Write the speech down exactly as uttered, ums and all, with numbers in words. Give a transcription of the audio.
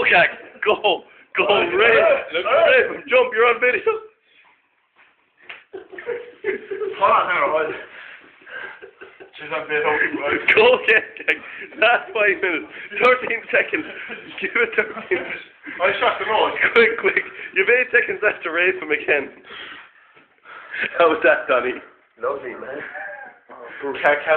Khak, go, go, race, race, jump, you're on video. Hold on, hang on, hold on. She's on video, right? Go again, Khak. Last five minutes, thirteen seconds. Give it thirteen. I shot the nose. Quick, quick. You've eight seconds left to race him again. How was that, Donny? Lovely, man. Khak,